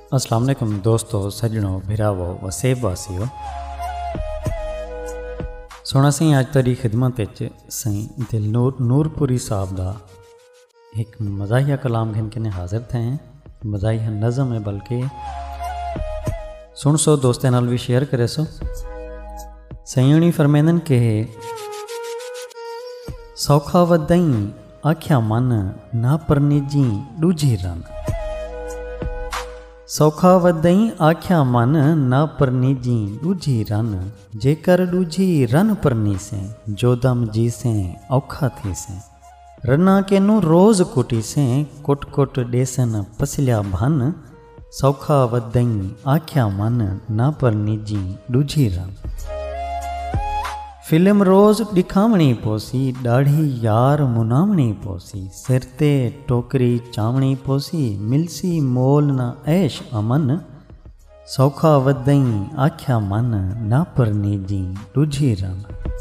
अस्सलाम वालेकुम दोस्तों, सजणों, भिरावो, वसेब वासियो। सोना सी अज तेरी खिदमत सही दिलनूर नूरपुरी साहब का एक मज़ाहिया कलाम घिन के हाजिर थे। मज़ाहिया नज़म है, बल्कि सुन सो दोस्तों नाल भी शेयर करे सो। सयूणी फरमेंदन के सौखा वदई आख्या मन ना परनीजी दूजी रन। सौखा वदई आख्या मन ना परनीजी दूजी रन। जेकर दूजी रन परनी से जोदम जी से औखा थी से। रना के नु रोज कुटी से कुट कुट डेसन पसलिया भन। सौखा वदई आख्या मन ना परनीजी दूजी रन। फिल्म रोज दिखावणी पोसी, दाढ़ी यार मुनावणी पोसी। सिर ते टोकरी चावणी पोसी, मिलसी मोल न ऐश अमन। सौखा वदई आख्या मन ना परनी जी दूजी रन।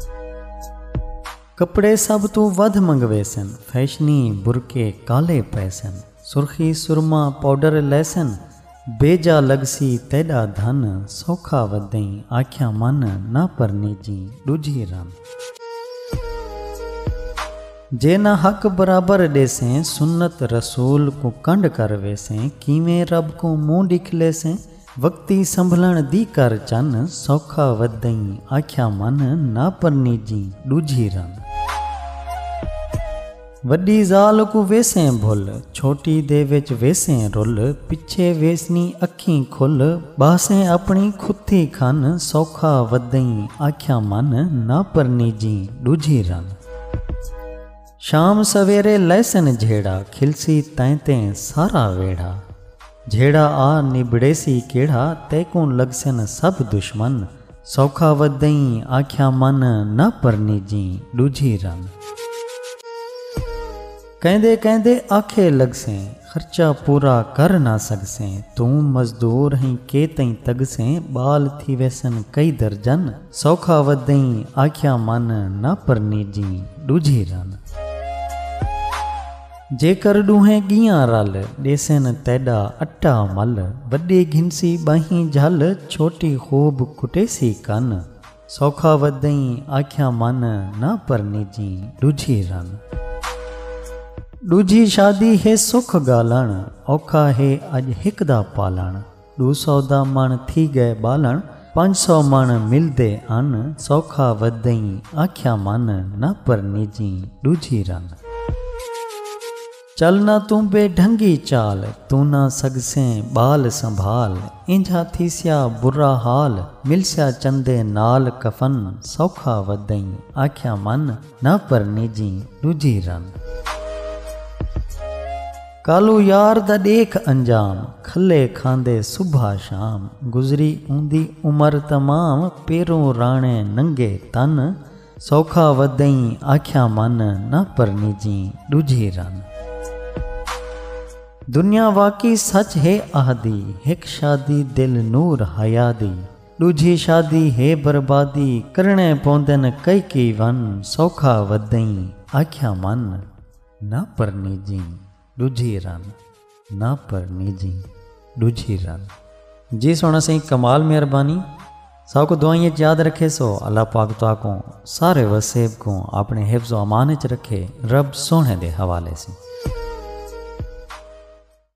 कपड़े सब तू वध मंगवेसन, फैशनी बुरके काले पैसन। सुर्खी सुरमा पाउडर लैसन, बेजा लगसी तेड़ा धन। सौखा वदई आख्या मन ना परनी जी दूजी रन। जे ना हक बराबर देसें, सुन्नत रसूल को कंड कर वेसें। कीवें रब को मुंह दिखले से, वक्ती संभलन दी कर चन। सौखा वदई आख्या मन ना परनी जी दूजी रन। वड्डी ज़ाल को वेसें भुल, छोटी दे विच वेसें रुल। पिछे वेसनी अखीं खुल, बासें अपनी खुथी खन। सौखा वदई आख्या मन ना परनी जी दूजी रन। शाम सवेरे लैसन झेड़ा, खिलसी तैं तें सारा वेड़ा। झेड़ा आ निबड़ेसी केड़ा, तैकूं लगसन सब दुश्मन। सौखा वदई आख्या मन ना परनी जी दूजी रन। कहंदे कहंदे आखे लगसें, खर्चा पूरा कर ना सकसें। तू मजदूर हैं के तई तगसें, बाल थी वैसन कई दर्जन। सौखा वदई आख्या मन ना परनी जी दूजी रन। जेकर डूहें गियां रल, देसन तेड़ा अट्टा मल। वड्डी घिनसी बाहीं झल, छोटी खूब कुटेसी कन। सौखा वदई आख्या मन ना परनी जी दूजी रन। दूजी शादी है सुख गालण, औखा है अज हिक दा पालण। 200 दा मण थी गए बालण, 500 मण मिलदे अन। सौखा वदई आख्या मन ना परनी जी दूजी रन। चल ना तू बेढंगी चाल, तू ना सगसें बाल संभाल। इंझा थीस्या बुरा हाल, मिलस्या चंदे नाल कफन। सौखा वदई आख्या मन ना परनी जी दूजी रन। कालू यार दा देख अंजाम, खले खांदे सुबह शाम। गुजरी ऊंदी उमर तमाम, पेरों राणे नंगे तन। सौखा वदई आख्या मन ना परनी जी दूजी रन। दुनिया वाकी सच है आहदी, हिक शादी दिल नूर हयादी। दूजी शादी है बर्बादी, करने पौंदन कई की वन। सौखा वदई आख्या मन ना परनी जी दूजी रन। ना परनी जी दूजी रन। जी सोना सही कमाल मेहरबानी। सब को दुआएं याद रखे सो। अल्लाह पाक तो को सारे वसेब को अपने हिफ्ज़ व अमान च रखे। रब सोने दे हवाले से।